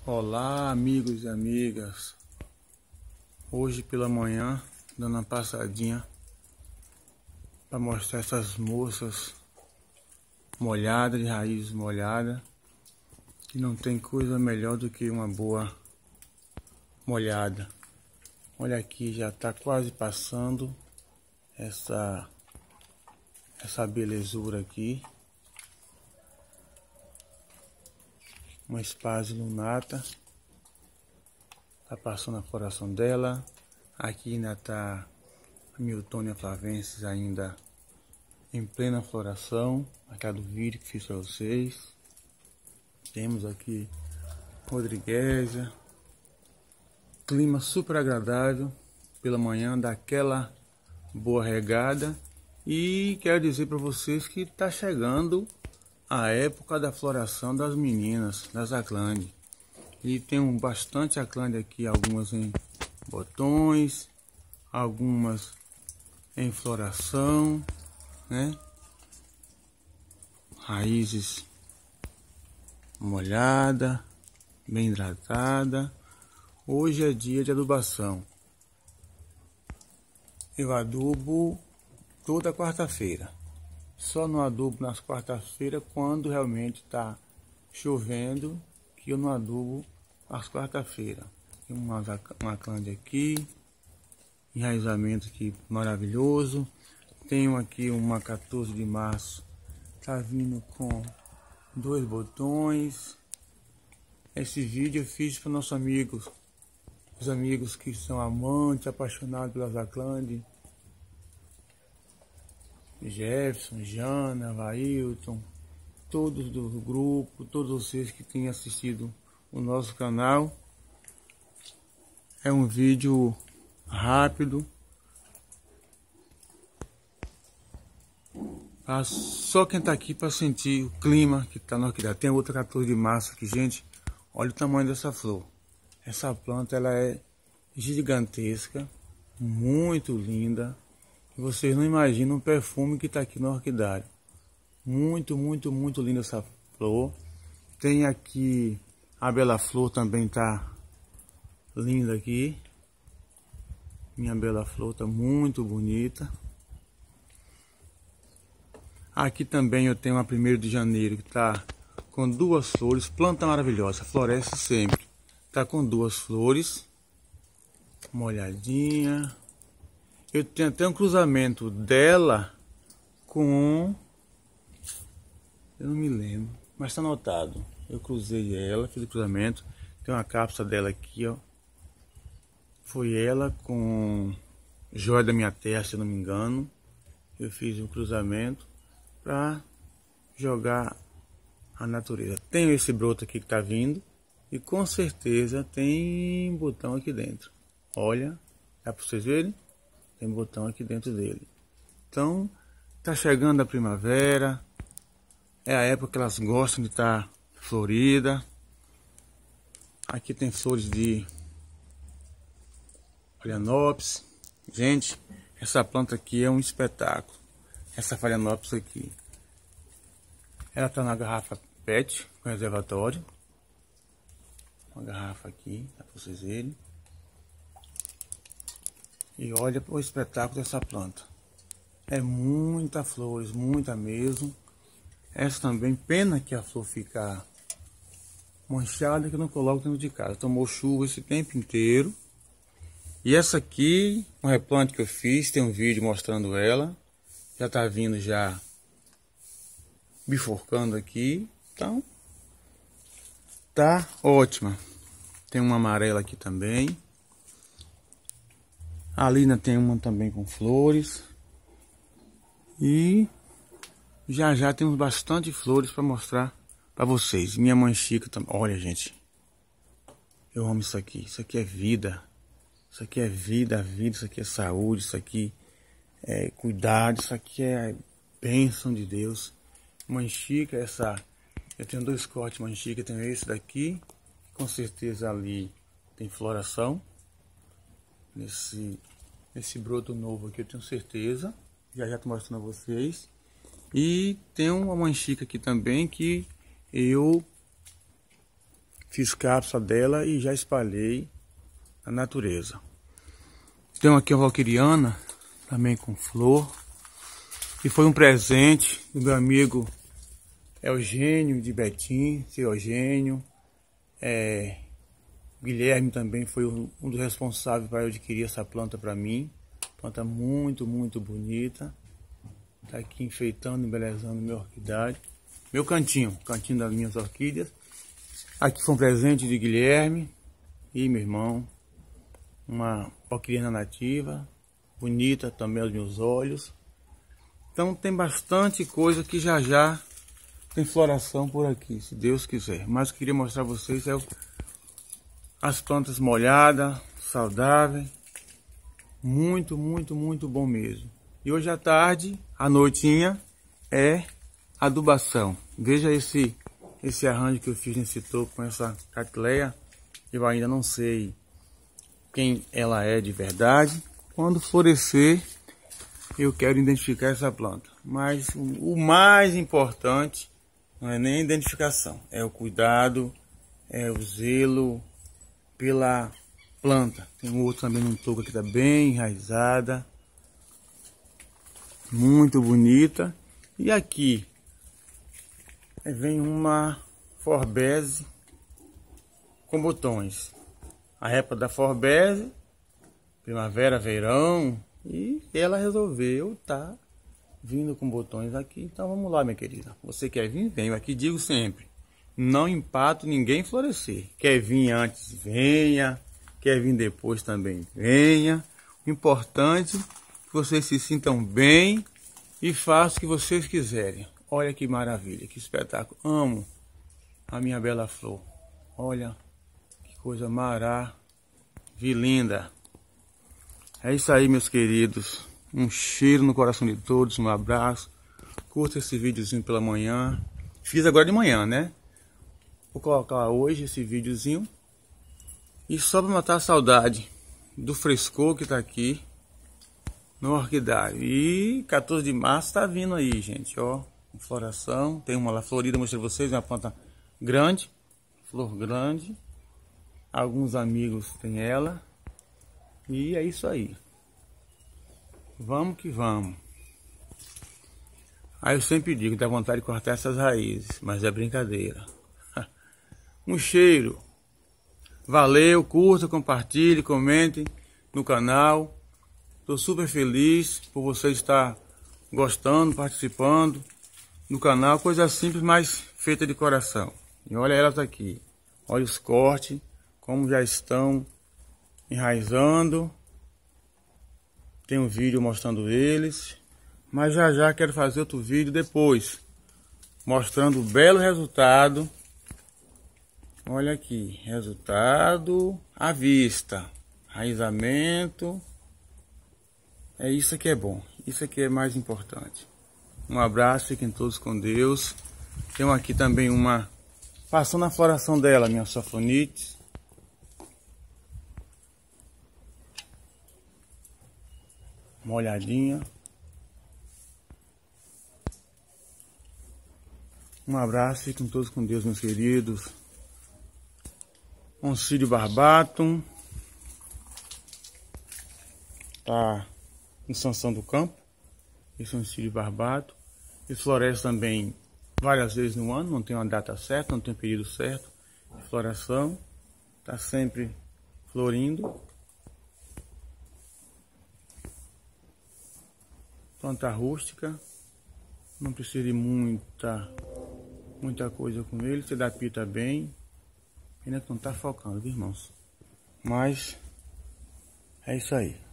Olá, amigos e amigas. Hoje pela manhã, dando uma passadinha para mostrar essas moças molhadas, de raízes molhadas, que não tem coisa melhor do que uma boa molhada. Olha aqui, já está quase passando essa belezura aqui. Uma Spásia lunata, tá passando a floração dela. Aqui ainda tá a Miltonia flavensis ainda em plena floração, aquela do vídeo que fiz para vocês. Temos aqui Rodriguésia, clima super agradável pela manhã, daquela boa regada, e quero dizer para vocês que tá chegando a época da floração das meninas, das Aclande. E tem bastante Aclande aqui, algumas em botões, algumas em floração, né? Raízes molhada, bem hidratada. Hoje é dia de adubação. Eu adubo toda quarta-feira. Só não adubo nas quartas-feiras quando realmente está chovendo, que eu não adubo às quarta-feiras. Tem uma Aclande aqui, enraizamento aqui maravilhoso. Tenho aqui uma 14 de março, tá vindo com 2 botões. Esse vídeo eu fiz para nossos amigos, os amigos que são amantes, apaixonados pelas Aclande. Jefferson, Jana, Vailton, todos do grupo, todos vocês que têm assistido o nosso canal. É um vídeo rápido, só quem está aqui para sentir o clima que está na orquídea. Tem outra 14 de março aqui, gente. Olha o tamanho dessa flor. Essa planta ela é gigantesca, muito linda. Vocês não imaginam o perfume que está aqui no orquidário. Muito, muito, muito linda essa flor. Tem aqui a bela flor, também tá linda aqui. Minha bela flor tá muito bonita. Aqui também eu tenho a 1º de janeiro que tá com 2 flores. Planta maravilhosa, floresce sempre. Tá com 2 flores. Uma olhadinha. Eu tenho até um cruzamento dela com... eu não me lembro, mas está anotado. Eu cruzei ela, fiz o cruzamento. Tem uma cápsula dela aqui, ó. Foi ela com Joia da Minha Terra, se eu não me engano. Eu fiz um cruzamento para jogar a natureza. Tenho esse broto aqui que está vindo. E com certeza tem botão aqui dentro. Olha, dá para vocês verem? Tem botão aqui dentro dele. Então, tá chegando a primavera. É a época que elas gostam de estar florida. Aqui tem flores de Phalaenopsis. Gente, essa planta aqui é um espetáculo. Essa Phalaenopsis aqui. Ela tá na garrafa PET com reservatório. Uma garrafa aqui, para vocês verem. E olha o espetáculo dessa planta. É muita flores, muita mesmo. Essa também, pena que a flor fica manchada, que eu não coloco dentro de casa. Tomou chuva esse tempo inteiro. E essa aqui, um replante que eu fiz, tem um vídeo mostrando ela. Já tá vindo já bifurcando aqui. Então, tá ótima. Tem uma amarela aqui também. A Lina tem uma também com flores. E já já temos bastante flores para mostrar para vocês. Minha manchica também. Olha, gente. Eu amo isso aqui. Isso aqui é vida. Isso aqui é vida, vida. Isso aqui é saúde. Isso aqui é cuidado. Isso aqui é bênção de Deus. Manchica, essa... eu tenho 2 cortes manchica. Tenho esse daqui. Com certeza ali tem floração. Nesse broto novo aqui eu tenho certeza. Já estou mostrando a vocês. E tem uma manchica aqui também que eu fiz cápsula dela e já espalhei na natureza. Tem aqui uma valquiriana, também com flor. E foi um presente do meu amigo Eugênio de Betim, seu Eugênio. Guilherme também foi um dos responsáveis para eu adquirir essa planta para mim. Planta muito, muito bonita. Tá aqui enfeitando, embelezando minha orquidade. Meu cantinho das minhas orquídeas. Aqui foi um presente de Guilherme e meu irmão. Uma orquídea nativa, bonita também aos meus olhos. Então tem bastante coisa que já tem floração por aqui, se Deus quiser. Mas o que eu queria mostrar a vocês é as plantas molhadas, saudáveis. Muito, muito, muito bom mesmo. E hoje à tarde, à noitinha, é adubação. Veja esse arranjo que eu fiz nesse topo com essa Cattleya. Eu ainda não sei quem ela é de verdade. Quando florescer, eu quero identificar essa planta. Mas o mais importante não é nem a identificação, é o cuidado, é o zelo pela planta. Tem um outro também no toco que está bem enraizada, muito bonita. E aqui vem uma forbese com botões. A época da forbese, primavera, verão, e ela resolveu tá vindo com botões aqui. Então vamos lá, minha querida. Você quer vir? Vem. Eu aqui digo sempre, não empato ninguém florescer. Quer vir antes? Venha. Quer vir depois também? Venha. O importante é que vocês se sintam bem e façam o que vocês quiserem. Olha que maravilha, que espetáculo. Amo a minha bela flor. Olha que coisa maravilhosa. É isso aí, meus queridos. Um cheiro no coração de todos, um abraço. Curta esse videozinho pela manhã. Fiz agora de manhã, né? Vou colocar hoje esse videozinho. E só para matar a saudade do frescor que tá aqui no orquidário. E 14 de março tá vindo aí, gente, ó. Floração. Tem uma lá florida, mostrei pra vocês, uma planta grande. Flor grande. Alguns amigos têm ela. E é isso aí. Vamos que vamos. Aí eu sempre digo, dá vontade de cortar essas raízes, mas é brincadeira. Um cheiro. Valeu, curta, compartilhe, comente no canal. Estou super feliz por você estar gostando, participando do canal. Coisa simples, mas feita de coração. E olha elas aqui. Olha os cortes, como já estão enraizando. Tem um vídeo mostrando eles, mas já quero fazer outro vídeo depois, mostrando o belo resultado. Olha aqui, resultado à vista, raizamento. É isso que é bom, isso aqui é mais importante. Um abraço, fiquem todos com Deus. Tem aqui também uma, passando a floração dela, minha sofonites. Uma olhadinha. Um abraço, fiquem todos com Deus, meus queridos. Oncídio barbatum. Tá em São do Campo. Esse é um oncídio barbatum. Ele floresce também várias vezes no ano. Não tem uma data certa, não tem um período certo de floração. Tá sempre florindo. Planta rústica, não precisa de muita coisa com ele, você adapta bem. Ainda que não tá focando, viu, irmãos? Mas é isso aí.